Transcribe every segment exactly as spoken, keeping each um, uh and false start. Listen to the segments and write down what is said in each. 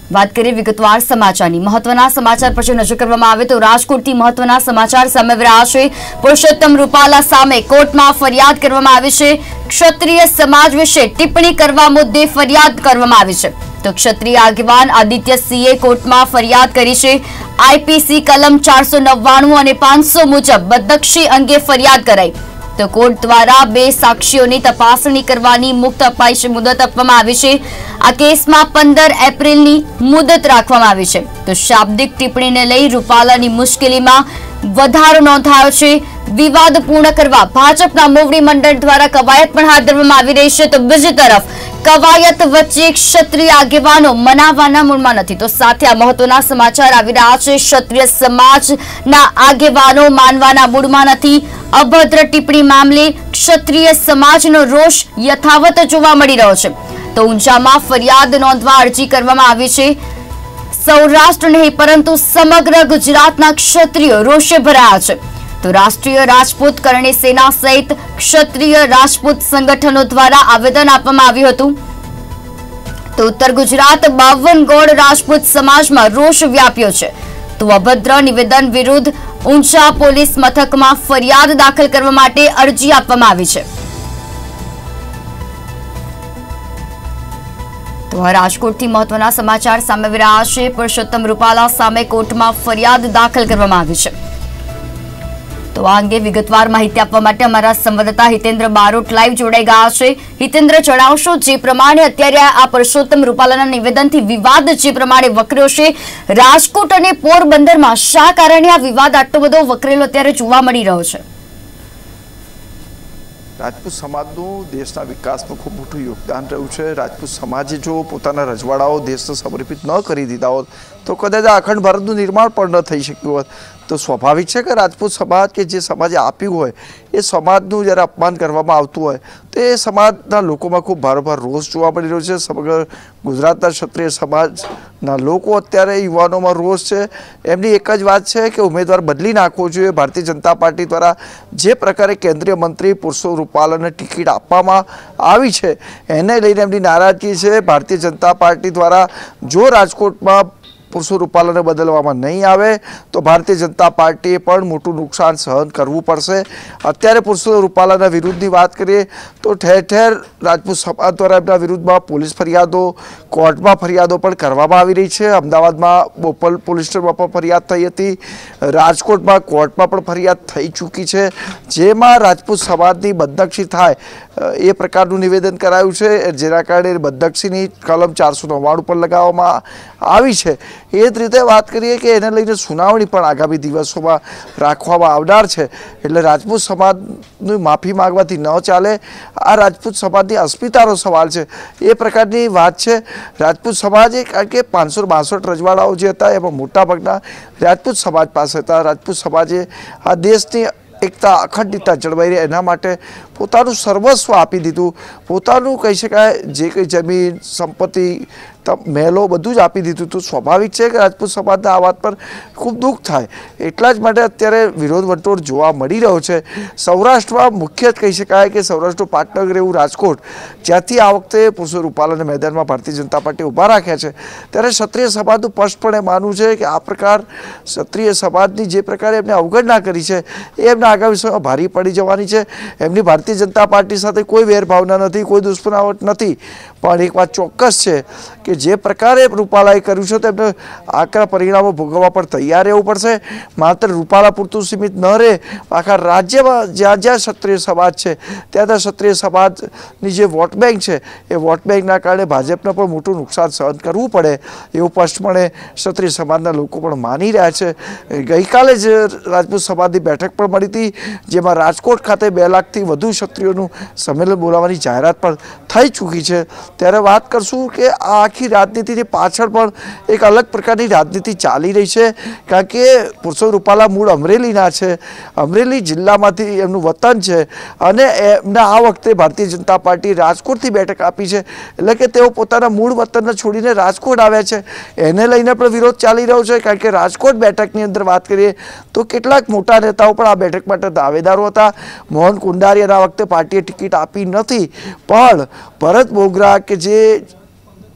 વાત કરીએ વિગતવાર સમાચારની મહત્વના સમાચાર પછી નજર કરવામાં આવે તો રાજકોટથી મહત્વના સમાચાર સામે આવી રહ્યા છે। પુરુષોત્તમ રૂપાલા સામે કોર્ટમાં ફરિયાદ કરવામાં આવી છે। ક્ષત્રિય સમાજ વિશે ટિપ્પણી કરવા મુદ્દે ફરિયાદ કરવામાં આવી છે તો ક્ષત્રિય આગેવાન આદિત્ય સિંહે કોર્ટમાં ફરિયાદ કરી છે। આઈપીસી કલમ ચારસો નવ્વાણું અને પાંચસો મુજબ બદનક્ષી અંગે ફરિયાદ કરાઈ તો કોર્ટ દ્વારા બે સાક્ષીઓની તપાસણી કરવાની મુક્ત અપાઈ છે મુદત આપવામાં આવી છે। આ કેસમાં પંદર એપ્રિલની મુદત રાખવામાં આવી છે તો શાબ્દિક ટિપ્પણીને લઈ રૂપાલાની મુશ્કેલીમાં વધારો નોંધાયો છે। વિવાદ પૂર્ણ કરવા ભાજપના મોવડી મંડળ દ્વારા કવાયત પણ હાથ ધરવામાં આવી રહી છે તો બીજી તરફ કવાયત વચ્ચે ક્ષત્રિય આગેવાનો મનાવવાના મૂડમાં નથી તો સાથે આ મહત્વના સમાચાર આવી રહ્યા છે। ક્ષત્રિય સમાજના આગેવાનો માનવાના મૂડમાં નથી। અભદ્ર ટિપ્પણી મામલે ક્ષત્રિય સમાજનો રોષ યથાવત જોવા મળી રહ્યો છે તો ઊંઝામાં ફરિયાદ નોંધવા અરજી કરવામાં આવી છે। સૌરાષ્ટ્ર નહીં પરંતુ સમગ્ર ગુજરાતના ક્ષત્રિયો રોષે ભરાયા છે તો રાષ્ટ્રીય રાજપૂત કરણી સેના સહિત ક્ષત્રિય રાજપૂત સંગઠનો દ્વારા આવેદન આપવામાં આવ્યું હતું તો ઉત્તર ગુજરાત બાવન ગોળ રાજપૂત સમાજમાં રોષ વ્યાપ્યો છે તો અભદ્ર નિવેદન વિરુદ્ધ ઊંઝા પોલીસ મથકમાં ફરિયાદ દાખલ કરવા માટે અરજી આપવામાં આવી છે તો રાજકોટથી મહત્વના સમાચાર સામે આવી રહ્યા છે। પુરુષોત્તમ રૂપાલા સામે કોર્ટમાં ફરિયાદ દાખલ કરવામાં આવી છે તો આ અંગે વિગતવાર માહિતી આપવા માટે અમારા સંવાદદાતા હિતેન્દ્ર બારોટ લાઈવ જોડાઈ ગયા છે। હિતેન્દ્ર, જણાવશો જે પ્રમાણે અત્યારે આ પુરુષોત્તમ રૂપાલાના નિવેદનથી વિવાદ જે પ્રમાણે વકર્યો છે રાજકોટ અને પોરબંદરમાં શા કારણે આ વિવાદ આટલો બધો વકરેલો અત્યારે જોવા મળી રહ્યો છે? રાજપૂત સમાજનું દેશના વિકાસમાં ખૂબ મોટું યોગદાન રહ્યું છે। રાજપૂત સમાજે જો પોતાના રજવાડાઓ દેશને સમર્પિત ન કરી દીધા હોત તો કદાચ આ અખંડ ભારતનું નિર્માણ પણ ન થઈ શક્યું હોત તો સ્વાભાવિક છે કે રાજપૂત સમાજ કે જે સમાજે આપ્યું હોય એ સમાજનું જ્યારે અપમાન કરવામાં આવતું હોય તો એ સમાજના લોકોમાં ખૂબ ભારોભાર રોષ જોવા મળી રહ્યો છે। સમગ્ર ગુજરાતના ક્ષત્રિય સમાજના લોકો અત્યારે યુવાનોમાં રોષ છે। એમની એક જ વાત છે કે ઉમેદવાર બદલી નાખવો જોઈએ। ભારતીય જનતા પાર્ટી દ્વારા જે પ્રકારે કેન્દ્રીય મંત્રી પુરુષોત્તમ રૂપાલાને ટિકિટ આપવામાં આવી છે એને લઈને એમની નારાજગી છે। ભારતીય જનતા પાર્ટી દ્વારા જો રાજકોટમાં પુરુષોત્તમ રૂપાલાને બદલવામાં નહીં આવે તો ભારતીય જનતા પાર્ટીએ પણ મોટું નુકસાન સહન કરવું પડશે। અત્યારે પુરુષોત્તમ રૂપાલાના વિરુદ્ધની વાત કરીએ તો ઠેર ઠેર રાજપૂત સમાજ દ્વારા એમના વિરુદ્ધમાં પોલીસ ફરિયાદો કોર્ટમાં ફરિયાદો પણ કરવામાં આવી રહી છે। અમદાવાદમાં બોપલ પોલીસ સ્ટેશનમાં પણ ફરિયાદ થઈ હતી, રાજકોટમાં કોર્ટમાં પણ ફરિયાદ થઈ ચૂકી છે જેમાં રાજપૂત સમાજની બદનક્ષી થાય એ પ્રકારનું નિવેદન કરાયું છે જેના કારણે બદનક્ષીની કલમ ચારસો નવ્વાણું પર લગાવવામાં આવી છે। એ જ રીતે વાત કરીએ કે એને લઈને સુનાવણી પણ આગામી દિવસોમાં રાખવામાં આવનાર છે એટલે રાજપૂત સમાજની માફી માંગવાથી ન ચાલે। આ રાજપૂત સમાજની અસ્મિતાનો સવાલ છે એ પ્રકારની વાત છે। રાજપૂત સમાજે કારણ કે પાંચસો બાસઠ રજવાડાઓ જે હતા એમાં મોટાભાગના રાજપૂત સમાજ પાસે હતા। રાજપૂત સમાજે આ દેશની એકતા અખંડિતતા જળવાઈ રહે એના માટે પોતાનું સર્વસ્વ આપી દીધું, પોતાનું કહી શકાય જે કંઈ જમીન સંપત્તિ મહેલો બધું જ આપી દીધું। તો સ્વાભાવિક છે કે રાજપૂત સમાજના આ વાત પર ખૂબ દુઃખ થાય એટલા જ માટે અત્યારે વિરોધ વંટોળ જોવા મળી રહ્યો છે। સૌરાષ્ટ્રમાં મુખ્ય કહી શકાય કે સૌરાષ્ટ્રનું પાટનગર એવું રાજકોટ જ્યાંથી આ વખતે પુરુષોત્તમ રૂપાલાને મેદાનમાં ભારતીય જનતા પાર્ટી ઊભા રાખ્યા છે ત્યારે ક્ષત્રિય સમાજનું સ્પષ્ટપણે માનવું છે કે આ પ્રકાર ક્ષત્રિય સમાજની જે પ્રકારે એમને અવગણના કરી છે એ એમના આગામી સમયમાં ભારી પડી જવાની છે। એમની ભારતીય જનતા પાર્ટી સાથે કોઈ વેરભાવના નથી, કોઈ દુશ્મનાવટ નથી, પણ એક વાત ચોક્કસ છે કે જે પ્રકારે રૂપાલાએ કર્યું છે તેમને આકરા પરિણામો ભોગવવા પણ તૈયાર રહેવું પડશે। માત્ર રૂપાલા પૂરતું સીમિત ન રહે, આખા રાજ્યમાં જ્યાં જ્યાં ક્ષત્રિય સમાજ છે ત્યાં ત્યાં ક્ષત્રિય સમાજની જે વોટ બેંક છે એ વોટ બેંકના કારણે ભાજપને પણ મોટું નુકસાન સહન કરવું પડે એવું સ્પષ્ટપણે ક્ષત્રિય સમાજના લોકો પણ માની રહ્યા છે। ગઈકાલે જ રાજપૂત સમાજની બેઠક પણ મળી હતી જેમાં રાજકોટ ખાતે બે લાખથી વધુ ક્ષત્રિયોનું સંમેલન બોલાવવાની જાહેરાત પણ થઈ ચૂકી છે। ત્યારે વાત કરશું કે આ આખી રાજનીતિની પાછળ પણ એક અલગ પ્રકારની રાજનીતિ ચાલી રહી છે કારણ કે પુરુષોત્તમ રૂપાલા મૂળ અમરેલીના છે, અમરેલી જિલ્લામાંથી એમનું વતન છે અને એમને આ વખતે ભારતીય જનતા પાર્ટી રાજકોટથી બેઠક આપી છે એટલે કે તેઓ પોતાના મૂળ વતનને છોડીને રાજકોટ આવ્યા છે। એને લઈને પણ વિરોધ ચાલી રહ્યો છે કારણ કે રાજકોટ બેઠકની અંદર વાત કરીએ તો કેટલાક મોટા નેતાઓ પણ આ બેઠક માટે દાવેદારો હતા। મોહન કુંડારિયાને આ વખતે પાર્ટીએ ટિકિટ આપી નથી પણ ભરત બોગરા કે જે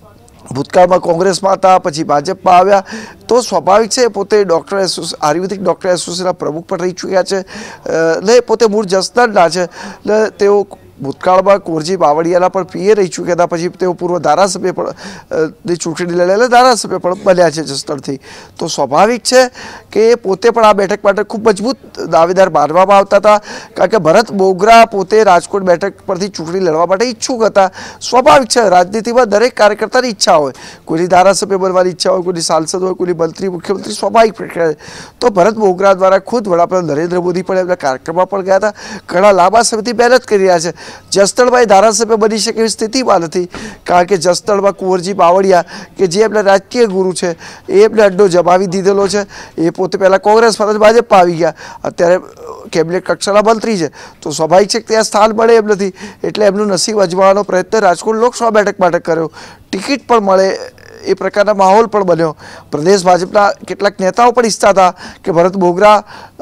ભૂતકાળમાં કોંગ્રેસમાં હતા, પછી ભાજપમાં આવ્યા, તો સ્વાભાવિક છે પોતે ડૉક્ટર એસોસ આયુર્વેદિક ડૉક્ટર એસોસિએશનના પ્રમુખ પણ રહી ચૂક્યા છે, એટલે પોતે મૂળ જસદણના છે, એટલે તેઓ ભૂતકાળમાં કુંવરજી બાવળિયાના પણ પીએ રહી ચૂક્યા હતા, પછી તેઓ પૂર્વ ધારાસભ્ય પણ ચૂંટણી લડેલા ધારાસભ્ય પણ બન્યા છે જસદણથી, તો સ્વાભાવિક છે કે પોતે પણ આ બેઠક માટે ખૂબ મજબૂત દાવેદાર માનવામાં આવતા હતા, કારણ કે ભરત બોગરા પોતે રાજકોટ બેઠક પરથી ચૂંટણી લડવા માટે ઈચ્છુક હતા. સ્વાભાવિક છે, રાજનીતિમાં દરેક કાર્યકર્તાની ઈચ્છા હોય, કોઈની ધારાસભ્ય બનવાની ઈચ્છા હોય, કોઈની સાંસદ હોય, કોઈની મંત્રી મુખ્યમંત્રી, સ્વાભાવિક પ્રક્રિયા. તો ભરત બોગરા દ્વારા ખુદ વડાપ્રધાન નરેન્દ્ર મોદી પણ એમના કાર્યક્રમમાં પણ ગયા હતા, ઘણા લાંબા સમયથી મહેનત કરી રહ્યા છે. જસદણમાં ધારાસભ્ય બની શકે એવી સ્થિતિમાં નથી, કારણ કે જસદણમાં કુંવરજી બાવળિયા કે જે એમના રાજકીય ગુરુ છે એ એમને અડ્ડો જમાવી દીધેલો છે, એ પોતે પહેલાં કોંગ્રેસમાં ભાજપમાં આવી ગયા, અત્યારે કેબિનેટ કક્ષાના મંત્રી છે, તો સ્વાભાવિક છે કે ત્યાં સ્થાન મળે એમ નથી, એટલે એમનું નસીબ અજમાવવાનો પ્રયત્ન રાજકોટ લોકસભા બેઠક માટે કર્યો, ટિકિટ પણ મળે એ પ્રકારના માહોલ પણ બન્યો. પ્રદેશ ભાજપના કેટલાક નેતાઓ પણ ઈચ્છતા હતા કે ભરત બોગરા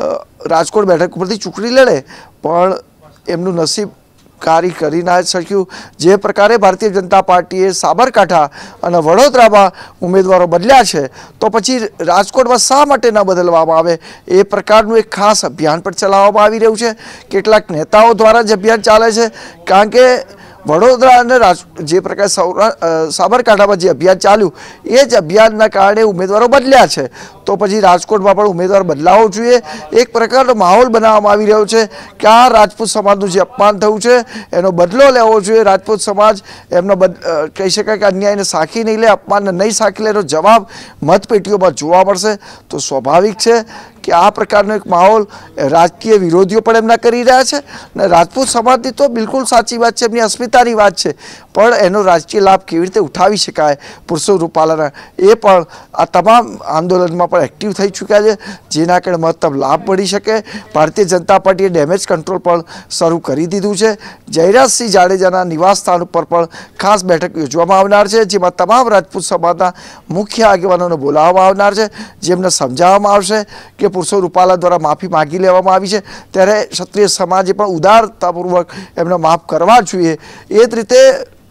રાજકોટ બેઠક ઉપરથી ચૂંટણી લડે, પણ એમનું નસીબ કાર્ય કરી ના શક્યું. જે પ્રકારે ભારતીય જનતા પાર્ટીએ સાબરકાંઠા અને વડોદરામાં ઉમેદવારો બદલ્યા છે, તો પછી રાજકોટમાં શા માટે ન બદલવામાં આવે, એ પ્રકારનું એક ખાસ અભિયાન પણ ચલાવવામાં આવી રહ્યું છે. કેટલાક નેતાઓ દ્વારા જ અભિયાન ચાલે છે, કારણ કે વડોદરા અને રાજ જે પ્રકારે સૌરા સાબરકાંઠામાં જે અભિયાન ચાલ્યું એ જ અભિયાનના કારણે ઉમેદવારો બદલ્યા છે, તો પછી રાજકોટમાં પણ ઉમેદવાર બદલાવો જોઈએ. એક પ્રકારનો માહોલ બનાવવામાં આવી રહ્યો છે કે આ રાજપૂત સમાજનું જે અપમાન થયું છે એનો બદલો લેવો જોઈએ. રાજપૂત સમાજ એમનો કહી શકાય કે અન્યાયને સાખી નહીં લે, અપમાનને નહીં સાખી લે, એનો જવાબ મતપેટીઓમાં જોવા મળશે. તો સ્વાભાવિક છે કે આ પ્રકારનો એક માહોલ રાજકીય વિરોધીઓ પણ એમના કરી રહ્યા છે, અને રાજપૂત સમાજની તો બિલકુલ સાચી વાત છે, એમની અસ્મિતાની વાત છે, પણ એનો રાજકીય લાભ કેવી રીતે ઉઠાવી શકાય પુરુષોત્તમ રૂપાલાના, એ પણ આ તમામ આંદોલનમાં પણ એક્ટિવ થઈ ચૂક્યા છે, જેના કારણે મહત્તમ લાભ મળી શકે. ભારતીય જનતા પાર્ટીએ ડેમેજ કંટ્રોલ પણ શરૂ કરી દીધું છે. જયરાજસિંહ જાડેજાના નિવાસ સ્થાન ઉપર પણ ખાસ બેઠક યોજવામાં આવનાર છે, જેમાં તમામ રાજપૂત સમાજના મુખ્ય આગેવાનોને બોલાવવામાં આવનાર છે, જેમને સમજાવવામાં આવશે કે પુરુષોત્તમ રૂપાલા દ્વારા માફી માગી લેવામાં આવી છે, ત્યારે ક્ષત્રિય સમાજે પણ ઉદારતાપૂર્વક એમને માફ કરવા જોઈએ. એ જ રીતે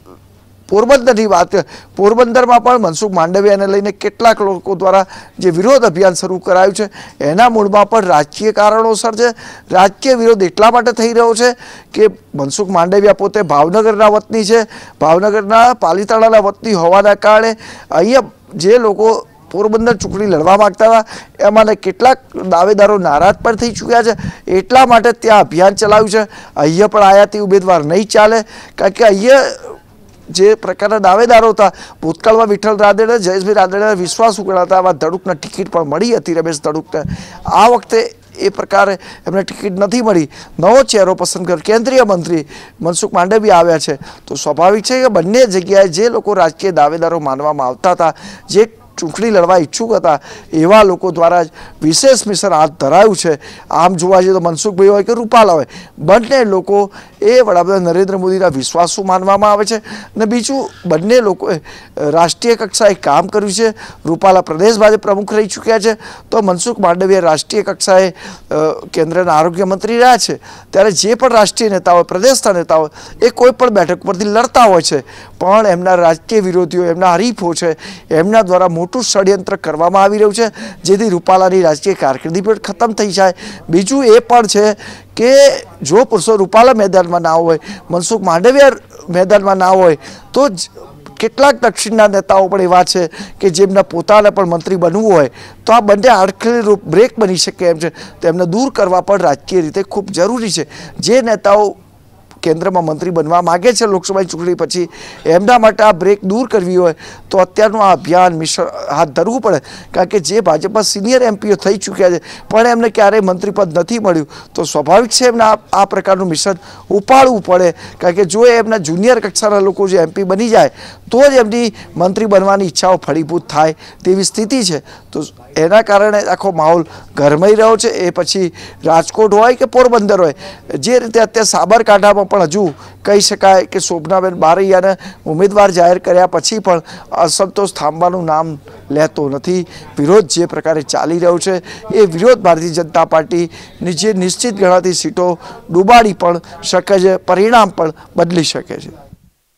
પોરબંદરની વાત, પોરબંદરમાં પણ મનસુખ માંડવિયાને લઈને કેટલાક લોકો દ્વારા જે વિરોધ અભિયાન શરૂ કરાયું છે, એના મૂળમાં પણ રાજકીય કારણોસર છે. રાજકીય વિરોધ એટલા માટે થઈ રહ્યો છે કે મનસુખ માંડવિયા પોતે ભાવનગરના વતની છે, ભાવનગરના પાલીતાણાના વતની હોવાના કારણે અહીંયા જે લોકો પોરબંદર ચૂંટણી લડવા માગતા હતા એમાંને કેટલાક દાવેદારો નારાજ પણ થઈ ચૂક્યા છે, એટલા માટે ત્યાં અભિયાન ચલાવ્યું છે. અહીંયા પણ આયાતી ઉમેદવાર નહીં ચાલે, કારણ કે અહીંયા જે પ્રકારના દાવેદારો હતા, ભૂતકાળમાં વિઠ્ઠલ રાદડિયા, જયેશભાઈ રાદડિયા વિશ્વાસ ઉકેલાતા, આવા ધડુકના ટિકિટ પણ મળી હતી રમેશ ધડુકને. આ વખતે એ પ્રકારે એમને ટિકિટ નથી મળી, નવો ચહેરો પસંદ કર્યો, કેન્દ્રીય મંત્રી મનસુખ માંડવિયા આવ્યા છે, તો સ્વાભાવિક છે કે બંને જગ્યાએ જે લોકો રાજકીય દાવેદારો માનવામાં આવતા હતા, જે ચૂંટણી લડવા ઈચ્છુક હતા, એવા લોકો દ્વારા જ વિશેષ મિશન હાથ ધરાયું છે. આમ જોવા જઈએ તો મનસુખભાઈ હોય કે રૂપાલા હોય, બંને લોકો એ વડાપ્રધાન નરેન્દ્ર મોદીના વિશ્વાસુ માનવામાં આવે છે, અને બીજું બંને લોકોએ રાષ્ટ્રીય કક્ષાએ કામ કર્યું છે. રૂપાલા પ્રદેશ ભાજપ પ્રમુખ રહી ચૂક્યા છે, તો મનસુખ માંડવિયા રાષ્ટ્રીય કક્ષાએ કેન્દ્રના આરોગ્ય મંત્રી રહ્યા છે, ત્યારે જે પણ રાષ્ટ્રીય નેતા હોય, પ્રદેશના નેતા હોય, એ કોઈ પણ બેઠક પરથી લડતા હોય છે, પણ એમના રાજકીય વિરોધીઓ, એમના હરીફો છે, એમના દ્વારા મોટું ષડયંત્ર કરવામાં આવી રહ્યું છે, જેથી રૂપાલાની રાજકીય કારકિર્દી પણ ખતમ થઈ જાય. બીજું એ પણ છે કે જો પુરુષોત્તમ રૂપાલા મેદાનમાં ના હોય, મનસુખ માંડવિયા મેદાનમાં ના હોય, તો કેટલાક દક્ષિણના નેતાઓ પણ એવા છે કે જેમના પોતાને પણ મંત્રી બનવું હોય, તો આ બંને આડખેલી રૂપ બ્રેક બની શકે એમ છે, તેમને દૂર કરવા પણ રાજકીય રીતે ખૂબ જરૂરી છે. જે નેતાઓ કેન્દ્રમાં મંત્રી બનવા માગે છે લોકસભાની ચૂંટણી પછી, એમના માટે આ બ્રેક દૂર કરવી હોય તો અત્યારનું આ અભિયાન મિશન હાથ ધરવું પડે, કારણ કે જે ભાજપમાં સિનિયર એમપીઓ થઈ ચૂક્યા છે પણ એમને ક્યારેય મંત્રીપદ નથી મળ્યું, તો સ્વાભાવિક છે એમને આ પ્રકારનું મિશન ઉપાડવું પડે, કારણ કે જો એમના જુનિયર કક્ષાના લોકો જે એમપી બની જાય તો જ એમની મંત્રી બનવાની ઈચ્છાઓ ફળીભૂત થાય તેવી સ્થિતિ છે. તો એના કારણે આખો માહોલ ગરમાઈ રહ્યો છે. એ પછી રાજકોટ હોય કે પોરબંદર હોય, જે રીતે અત્યારે સાબરકાંઠામાં પણ હજુ કહી શકાય કે શોભનાબેન બારૈયાને ઉમેદવાર જાહેર કર્યા પછી પણ અસંતોષ થાંભવાનું નામ લેતો નથી. વિરોધ જે પ્રકારે ચાલી રહ્યો છે એ વિરોધ ભારતીય જનતા પાર્ટીની જે નિશ્ચિત ગણાતી સીટો ડૂબાડી પણ શકે છે, પરિણામ પણ બદલી શકે છે.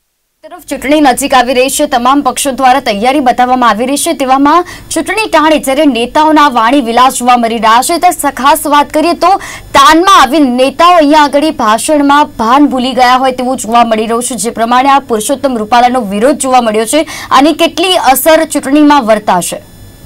તરફ ચૂંટણી નજીક આવી રહી છે, તમામ પક્ષો દ્વારા તૈયારી બતાવવામાં આવી રહી છે, તેવામાં ચૂંટણી ટાણે જ્યારે નેતાઓના વાણી વિલાસ જોવા મળી રહ્યા છે, ત્યારે ખાસ વાત કરીએ તો તાનમાં આવી નેતાઓ અહીંયા આગળ ભાષણમાં ભાન ભૂલી ગયા હોય તેવું જોવા મળી રહ્યું છે, જે પ્રમાણે આ પુરુષોત્તમ રૂપાલાનો વિરોધ જોવા મળ્યો છે, આની કેટલી અસર ચૂંટણીમાં વર્તાશે?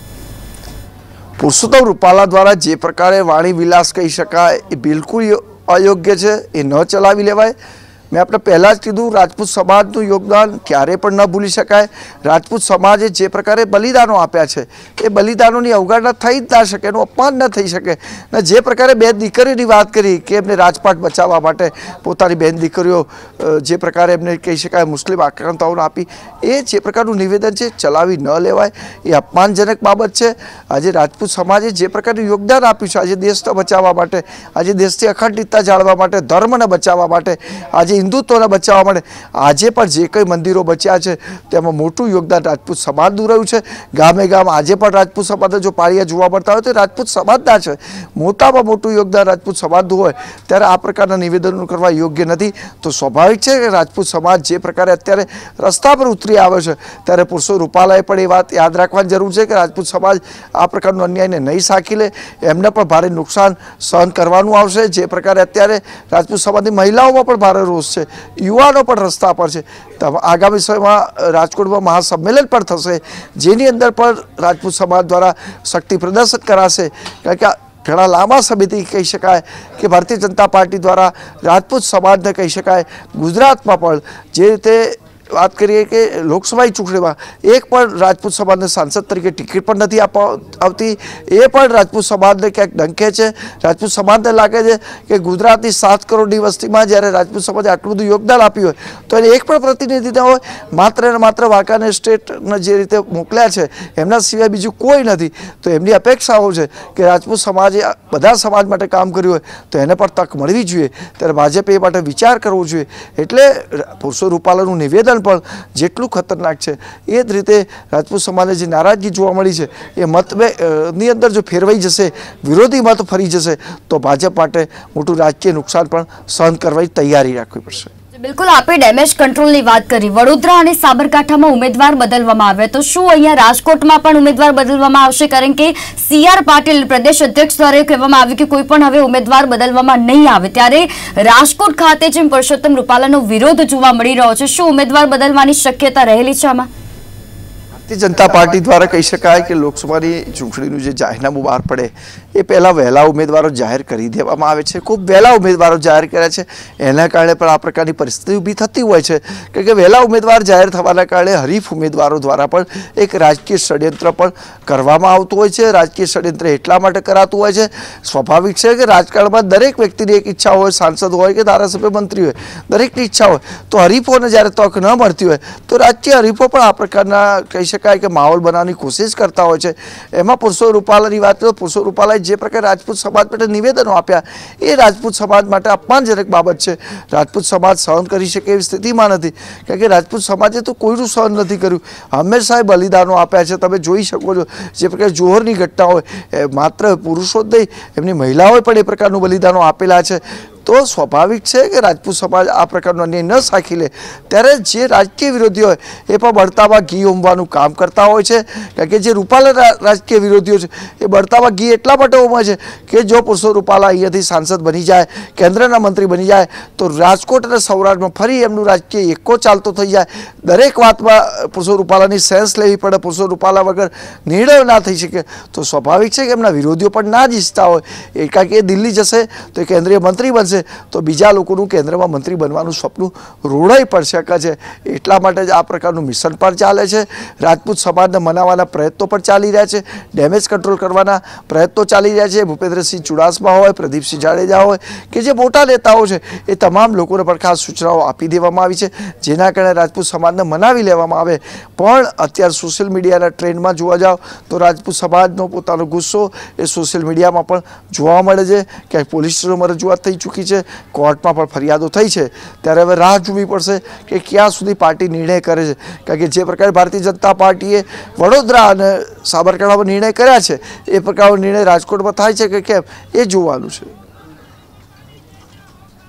પુરુષોત્તમ રૂપાલા દ્વારા જે પ્રકારે વાણી વિલાસ કહી શકાય એ બિલકુલ અયોગ્ય છે, એ ન ચલાવી લેવાય। મેં આપણે પહેલાં જ કીધું, રાજપૂત સમાજનું યોગદાન ક્યારેય પણ ન ભૂલી શકાય। રાજપૂત સમાજે જે પ્રકારે બલિદાનો આપ્યા છે એ બલિદાનોની અવગણના થઈ જ ના શકે, એનું અપમાન ન થઈ શકે। ને જે પ્રકારે બે દીકરીની વાત કરી કે એમને રાજપાટ બચાવવા માટે પોતાની બેન દીકરીઓ જે પ્રકારે એમને કહી શકાય મુસ્લિમ આક્રાંતાઓને આપી, એ જે પ્રકારનું નિવેદન છે ચલાવી ન લેવાય, એ અપમાનજનક બાબત છે। આજે રાજપૂત સમાજે જે પ્રકારનું યોગદાન આપ્યું છે, આજે દેશને બચાવવા માટે, આજે દેશની અખંડિતતા જાળવવા માટે, ધર્મને બચાવવા માટે, આજે હિન્દુત્વને બચાવવા માટે, આજે પણ જે કંઈ મંદિરો બચ્યા છે તેમાં મોટું યોગદાન રાજપૂત સમાજનું રહ્યું છે। ગામે ગામ આજે પણ રાજપૂત સમાજના જો પાળિયા જોવા મળતા હોય તો રાજપૂત સમાજના છે, મોટામાં મોટું યોગદાન રાજપૂત સમાજનું હોય ત્યારે આ પ્રકારના નિવેદનો કરવા યોગ્ય નથી। તો સ્વાભાવિક છે કે રાજપૂત સમાજ જે પ્રકારે અત્યારે રસ્તા પર ઉતરી આવે છે ત્યારે પુરુષો રૂપાલાએ પણ એ વાત યાદ રાખવાની જરૂર છે કે રાજપૂત સમાજ આ પ્રકારનો અન્યાયને નહીં સાંકી લે, એમને પણ ભારે નુકસાન સહન કરવાનું આવશે। જે પ્રકારે અત્યારે રાજપૂત સમાજની મહિલાઓમાં પણ ભારે રોષ છે, યુવાનો પણ રસ્તા પર છે, આગામી સમયમાં રાજકોટમાં મહાસંમેલન પણ થશે, જેની અંદર પણ રાજપૂત સમાજ દ્વારા શક્તિ પ્રદર્શન કરાશે। કારણ કે ઘણા લાંબા સમયથી કહી શકાય કે ભારતીય જનતા પાર્ટી દ્વારા રાજપૂત સમાજને કહી શકાય ગુજરાતમાં પણ જે રીતે વાત કરીએ કે લોકસભાની ચૂંટણીમાં એક પણ રાજપૂત સમાજને સાંસદ તરીકે ટિકિટ પણ નથી આપવા આવતી, એ પણ રાજપૂત સમાજને ક્યાંક ડંકે છે। રાજપૂત સમાજને લાગે છે કે ગુજરાતની સાત કરોડની વસ્તીમાં જ્યારે રાજપૂત સમાજે આટલું બધું યોગદાન આપ્યું હોય તો એને એક પણ પ્રતિનિધિ ન હોય, માત્ર ને માત્ર વાંકાનેર સ્ટેટને જે રીતે મોકલ્યા છે એમના સિવાય બીજું કોઈ નથી। તો એમની અપેક્ષાઓ છે કે રાજપૂત સમાજે બધા સમાજ માટે કામ કર્યું હોય તો એને પણ તક મળવી જોઈએ, ત્યારે ભાજપે એ માટે વિચાર કરવો જોઈએ। એટલે પુરુષો રૂપાલાનું નિવેદન પણ જેટલું ખતરનાક છે એ જ રીતે રાજપૂત સમાજને જે નારાજગી જોવા મળી છે એ મતની અંદર જો ફેરવાઈ જશે, વિરોધી મત ફરી જશે તો ભાજપ માટે મોટું રાજકીય નુકસાન પણ સહન કરવાની તૈયારી રાખવી પડશે। બિલકુલ, આપે ડેમેજ કંટ્રોલની વાત કરી, વડોદરા અને સાબરકાંઠામાં ઉમેદવાર બદલવામાં આવ્યા, તો શું અહીંયા રાજકોટમાં પણ ઉમેદવાર બદલવામાં આવશે? કારણ કે સી આર પાટીલ પ્રદેશ અધ્યક્ષ દ્વારા કહેવામાં આવ્યું કે કોઈ પણ હવે ઉમેદવાર બદલવામાં નહીં આવે, ત્યારે રાજકોટ ખાતે જેમ પુરુષોત્તમ રૂપાલાનો વિરોધ જોવા મળી રહ્યો છે, શું ઉમેદવાર બદલવાની શક્યતા રહેલી છે આમાં? ભારતીય જનતા પાર્ટી દ્વારા કહી શકાય કે લોકસભાની ચૂંટણીનું જે જાહેરનામું બહાર પડે એ પહેલાં વહેલા ઉમેદવારો જાહેર કરી દેવામાં આવે છે, ખૂબ વહેલા ઉમેદવારો જાહેર કર્યા છે, એના કારણે પણ આ પ્રકારની પરિસ્થિતિ ઊભી થતી હોય છે કારણ કે વહેલા ઉમેદવાર જાહેર થવાના કારણે હરીફ ઉમેદવારો દ્વારા પણ એક રાજકીય ષડયંત્ર પણ કરવામાં આવતું હોય છે। રાજકીય ષડયંત્ર એટલા માટે કરાતું હોય છે, સ્વાભાવિક છે કે રાજકારણમાં દરેક વ્યક્તિની એક ઈચ્છા હોય, સાંસદ હોય કે ધારાસભ્ય મંત્રી હોય, દરેકની ઈચ્છા હોય, તો હરીફોને જ્યારે તક ન મળતી હોય તો રાજકીય હરીફો પણ આ પ્રકારના કહી શકાય કે માહોલ બનાવવાની કોશિશ કરતા હોય છે। એમાં પુરુષો રૂપાલાની વાત તો પુરુષો રૂપાલાએ જે પ્રકારે રાજપૂત સમાજ માટે નિવેદનો આપ્યા એ રાજપૂત સમાજ માટે અપમાનજનક બાબત છે। રાજપૂત સમાજ સહન કરી શકે એવી સ્થિતિમાં નથી, કારણ કે રાજપૂત સમાજે તો કોઈનું સહન નથી કર્યું, હંમેશા બલિદાનો આપ્યા છે। તમે જોઈ શકો છો જે પ્રકારે જોહરની ઘટના હોય, માત્ર પુરુષો જ નહીં એમની મહિલાઓએ પણ એ પ્રકારનું બલિદાનો આપેલા છે। તો સ્વાભાવિક છે કે રાજપૂત સમાજ આ પ્રકારનો અન્યાય ન સાખી લે ત્યારે જે રાજકીય વિરોધી હોય એ પણ બળતામાં ઘી ઉમવાનું કામ કરતા હોય છે, કારણ કે જે રૂપાલા રાજકીય વિરોધીઓ છે એ બળતામાં ઘી એટલા માટે ઉમે છે કે જો પુરુષો રૂપાલા અહીંયાથી સાંસદ બની જાય, કેન્દ્રના મંત્રી બની જાય તો રાજકોટ અને સૌરાષ્ટ્રમાં ફરી એમનું રાજકીય એકો ચાલતો થઈ જાય। દરેક વાતમાં પુરુષો રૂપાલાની સેન્સ લેવી પડે, પુરુષો રૂપાલા વગર નિર્ણય ના થઈ શકે, તો સ્વાભાવિક છે કે એમના વિરોધીઓ પણ ના જ ઈચ્છતા હોય એ, કારણ કે એ દિલ્હી જશે તો એ કેન્દ્રીય મંત્રી બનશે તો બીજા લોકોનું કેન્દ્રમાં મંત્રી બનવાનું સપનું રોડાઈ પણ શકે છે। એટલા માટે જ આ પ્રકારનું મિશન પણ ચાલે છે, રાજપૂત સમાજને મનાવવાના પ્રયત્નો પણ ચાલી રહ્યા છે, ડેમેજ કંટ્રોલ કરવાના પ્રયત્નો ચાલી રહ્યા છે। ભૂપેન્દ્રસિંહ ચુડાસમા હોય, પ્રદીપસિંહ જાડેજા હોય કે જે મોટા નેતાઓ છે એ તમામ લોકોને પણ ખાસ સૂચનાઓ આપી દેવામાં આવી છે, જેના કારણે રાજપૂત સમાજને મનાવી લેવામાં આવે। પણ અત્યારે સોશિયલ મીડિયાના ટ્રેન્ડમાં જોવા જાવ તો રાજપૂત સમાજનો પોતાનો ગુસ્સો એ સોશિયલ મીડિયામાં પણ જોવા મળે છે, ક્યાંક પોલીસ સ્ટેશનમાં રજૂઆત થઈ ચૂકી છે, કોર્ટમાં પણ ફરિયાદો થઈ છે, ત્યારે હવે રાહ જોવી પડશે કે ક્યાં સુધી પાર્ટી નિર્ણય કરે છે, કારણ કે જે પ્રકારે ભારતીય જનતા પાર્ટીએ વડોદરા અને સાબરકાંઠામાં નિર્ણય કર્યા છે એ પ્રકારનો નિર્ણય રાજકોટમાં થાય છે કે કેમ એ જોવાનું છે।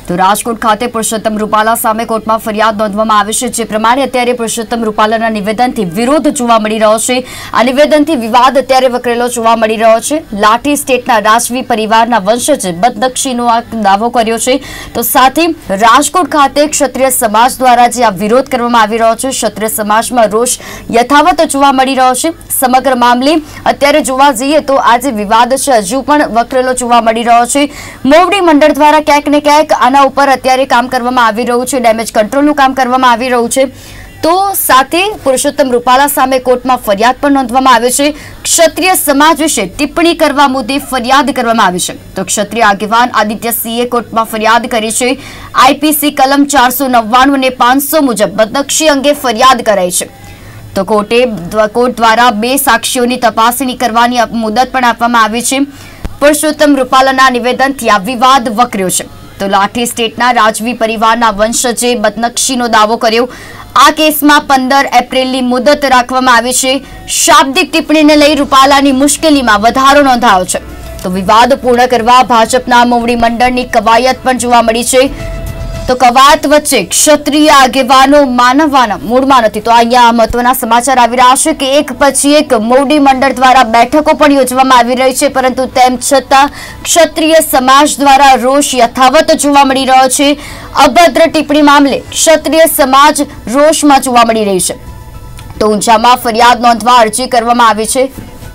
તો રાજકોટ ખાતે પુરુષોત્તમ રૂપાલા સામે કોર્ટમાં ફરિયાદ નોંધવામાં આવી છે, જે પ્રમાણે અત્યારે પુરુષોત્તમ રૂપાલાના નિવેદનથી વિરોધ જોવા મળી રહ્યો છે। આ નિવેદનથી વિવાદ અત્યારે વકરેલો જોવા મળી રહ્યો છે। લાઠી સ્ટેટના રાજવી પરિવારના વંશજે બદનક્ષીનો આ દાવો કર્યો છે। તો સાથે રાજકોટ ખાતે ક્ષત્રિય સમાજ દ્વારા જે આ વિરોધ કરવામાં આવી રહ્યો છે, ક્ષત્રિય સમાજમાં રોષ યથાવત જોવા મળી રહ્યો છે। સમગ્ર મામલે અત્યારે જોવા જઈએ તો આ જે વિવાદ છે હજુ પણ વકરેલો જોવા મળી રહ્યો છે। મોવડી મંડળ દ્વારા ક્યાંક ને ક્યાંક આના ઉપર અત્યારે કામ કરવામાં આવી રહ્યું છે, ડેમેજ કંટ્રોલનું કામ કરવામાં આવી રહ્યું છે। તો સાથે પુરુષોત્તમ રૂપાલા સામે કોર્ટમાં ફરિયાદ પણ નોંધવામાં આવી છે। ક્ષત્રિય સમાજ વિશે ટિપ્પણી કરવા મુદ્દે ફરિયાદ કરવામાં આવી છે। તો ક્ષત્રિય આગેવાન આદિત્યસિંહે કોર્ટમાં ફરિયાદ કરી છે। આઈપીસી કલમ ચારસો નવ્વાણું અને પાંચસો મુજબ બદનક્ષી અંગે ફરિયાદ કરાઈ છે। તો કોર્ટે કોર્ટ દ્વારા બે સાક્ષીઓની તપાસણી કરવાની મુદત પણ આપવામાં આવી છે। પુરુષોત્તમ રૂપાલાના નિવેદનથી આ વિવાદ વકર્યો છે। તો લાઠી સ્ટેટના રાજવી પરિવારના વંશજે બદનક્ષીનો દાવો કર્યો। આ કેસમાં પંદર એપ્રિલની મુદત રાખવામાં આવી છે। શાબ્દિક ટિપ્પણીને લઈ રૂપાલાની મુશ્કેલીમાં વધારો નોંધાયો છે। તો વિવાદ પૂર્ણ કરવા ભાજપના મોવડી મંડળની કવાયત પણ જોવા મળી છે। તો કવાયત વચ્ચે ક્ષત્રિય આગેવાનો માનવવાના મૂળમાં નથી। તો અહીંયા મહત્વના સમાચાર આવી રહ્યા છે કે એક પછી એક મોવડી મંડળ દ્વારા બેઠકો પણ યોજવામાં આવી રહી છે, પરંતુ તેમ છતાં ક્ષત્રિય સમાજ દ્વારા રોષ યથાવત જોવા મળી રહ્યો છે। અભદ્ર ટિપ્પણી મામલે ક્ષત્રિય સમાજ રોષમાં જોવા મળી રહી છે। તો ઊંઝામાં ફરિયાદ નોંધવા અરજી કરવામાં આવી છે।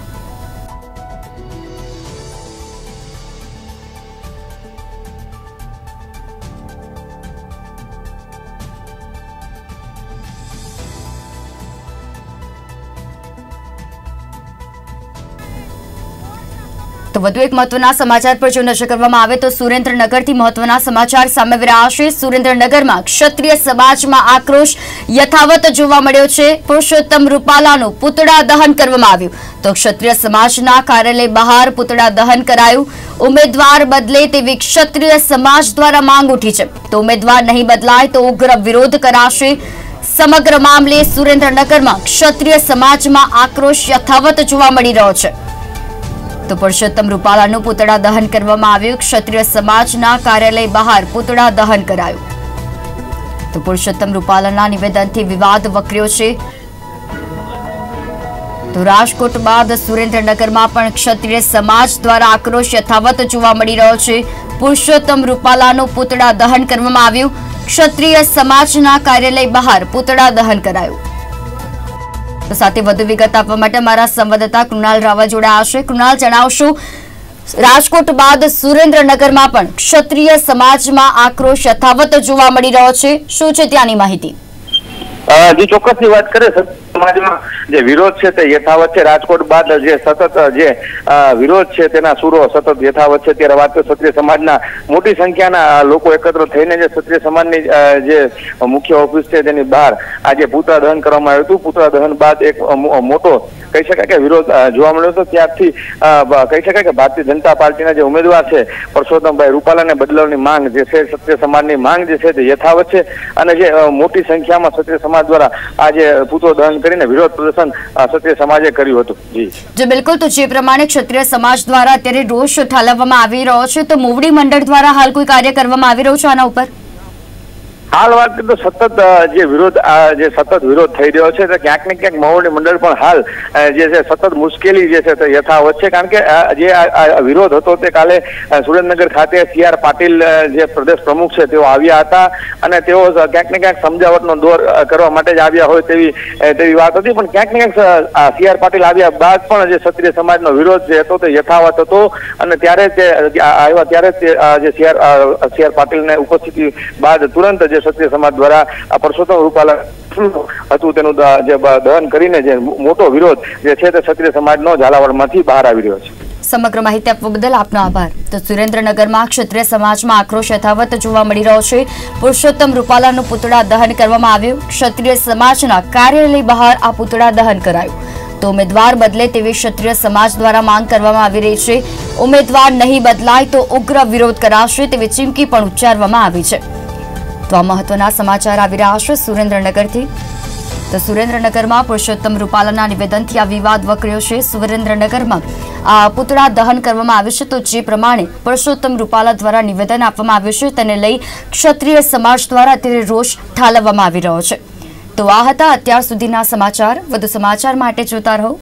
તો વધુ એક મહત્વના સમાચાર પર જો નજર કરવામાં આવે તો સુરેન્દ્રનગરથી મહત્વના સમાચાર સામે આવી રહ્યા છે। સુરેન્દ્રનગરમાં ક્ષત્રિય સમાજમાં આક્રોશ યથાવત જોવા મળ્યો છે। પુરુષોત્તમ રૂપાલાનું પુતળા દહન કરવામાં આવ્યું। તો ક્ષત્રિય સમાજના કાર્યાલય બહાર પુતળા દહન કરાયું। ઉમેદવાર બદલે તેવી ક્ષત્રિય સમાજ દ્વારા માંગ ઉઠી છે। તો ઉમેદવાર નહીં બદલાય તો ઉગ્ર વિરોધ કરાશે। સમગ્ર મામલે સુરેન્દ્રનગરમાં ક્ષત્રિય સમાજમાં આક્રોશ યથાવત જોવા મળી રહ્યો છે। તો પુરુષોત્તમ રૂપાલાનું પુતળા દહન કરવામાં આવ્યું। ક્ષત્રિય સમાજના કાર્યાલય બહાર પુતળા દહન કરાયું। તો પુરુષોત્તમ રૂપાલાના નિવેદનથી વિવાદ વકર્યો છે। તો રાજકોટ બાદ સુરેન્દ્રનગરમાં પણ ક્ષત્રિય સમાજ દ્વારા આક્રોશ યથાવત જોવા મળી રહ્યો છે। પુરુષોત્તમ રૂપાલાનું પુતળા દહન કરવામાં આવ્યું। ક્ષત્રિય સમાજના કાર્યાલય બહાર પુતળા દહન કરાયું। તો સાથે વધુ વિગત આપવા માટે અમારા સંવાદદાતા કૃણાલ રાવલ જોડાયા છે। કૃણાલ, જણાવશો રાજકોટ બાદ સુરેન્દ્રનગરમાં પણ ક્ષત્રિય સમાજમાં આક્રોશ યથાવત જોવા મળી રહ્યો છે, શું છે ત્યાંની માહિતી? જે ચોક્કસની વાત કરે સમાજમાં જે વિરોધ છે તે યથાવત છે। રાજકોટ બાદ જે સતત જે વિરોધ છે તેના સુરો સતત યથાવત છે। ત્યારે વાત તો ક્ષત્રિય સમાજના મોટી સંખ્યાના લોકો એકત્ર થઈને જે ક્ષત્રિય સમાજની જે મુખ્ય ઓફિસ છે તેની બહાર આજે પુતળા દહન કરવામાં આવ્યું હતું। પુતળા દહન બાદ એક મોટો કહી શકાય કે વિરોધ જોવા મળ્યો હતો। ત્યારથી કહી શકાય કે ભારતીય જનતા પાર્ટીના જે ઉમેદવાર છે પરસોત્તમભાઈ રૂપાલાને બદલાવની માંગ જે છે ક્ષત્રિય સમાજની માંગ જે છે તે યથાવત છે। અને જે મોટી સંખ્યામાં ક્ષત્રિય સમાજ દ્વારા આજે પુતળો દહન કરીને વિરોધ પ્રદર્શન ક્ષત્રિય સમાજે કર્યું હતું। જી જી બિલકુલ। તો જે પ્રમાણે ક્ષત્રિય સમાજ દ્વારા અત્યારે રોષ ઠાલવવામાં આવી રહ્યો છે, તો મોવડી મંડળ દ્વારા હાલ કોઈ કાર્ય કરવામાં આવી રહ્યું છે આના ઉપર? હાલ વાત કરીએ તો સતત જે વિરોધ જે સતત વિરોધ થઈ રહ્યો છે, તો ક્યાંક ને ક્યાંક મોવડી મંડળ પણ હાલ જે છે સતત મુશ્કેલી જે છે તે યથાવત છે। કારણ કે જે વિરોધ હતો તે કાલે સુરેન્દ્રનગર ખાતે સી આર પાટીલ જે પ્રદેશ પ્રમુખ છે તેઓ આવ્યા હતા અને તેઓ ક્યાંક ને ક્યાંક સમજાવટનો દોર કરવા માટે જ આવ્યા હોય તેવી તેવી વાત હતી। પણ ક્યાંક ને ક્યાંક સી આર પાટીલ આવ્યા બાદ પણ જે ક્ષત્રિય સમાજનો વિરોધ જે હતો તે યથાવત હતો અને ત્યારે તે આવ્યા ત્યારે જે સી આર સી આર પાટીલને ઉપસ્થિતિ બાદ તુરંત જે ક્ષત્રિય સમાજ દ્વારા પરસોત્તમ રૂપાલા હતું તેનું જે દહન કરીને જે મોટો વિરોધ જે છે તે ક્ષત્રિય સમાજનો ઝાલાવાડમાંથી બહાર આવી રહ્યો છે। સમગ્ર માહિતી આપવા બદલ આપનો આભાર। તો સુરેન્દ્રનગરમાં ક્ષત્રિય સમાજમાં આક્રોશ યથાવત જોવા મળી રહ્યો છે। પુરુષોત્તમ રૂપાલાનું પુતળા દહન કરવામાં આવ્યું। ક્ષત્રિય સમાજના કાર્યાલય બહાર આ પુતળા દહન કરાયું। તો ઉમેદવાર બદલે તેવી ક્ષત્રિય સમાજ દ્વારા માંગ કરવામાં આવી રહી છે। ઉમેદવાર નહીં બદલાય તો ઉગ્ર વિરોધ કરાશે તેવી ચીમકી પણ ઉચ્ચારવામાં આવી છે। તો આ મહત્વના સમાચાર આવી રહ્યા છે સુરેન્દ્રનગરથી। તો સુરેન્દ્રનગરમાં પુરુષોત્તમ રૂપાલાના નિવેદનથી આ વિવાદ વકર્યો છે। સુરેન્દ્રનગરમાં આ પુતળા દહન કરવામાં આવ્યું છે, તો જે પ્રમાણે પુરુષોત્તમ રૂપાલા દ્વારા નિવેદન આપવામાં આવ્યું છે તેને લઈ ક્ષત્રિય સમાજ દ્વારા અત્યારે રોષ ઠાલવવામાં આવી રહ્યો છે। તો આ હતા અત્યાર સુધીના સમાચાર। વધુ સમાચાર માટે જોતા રહો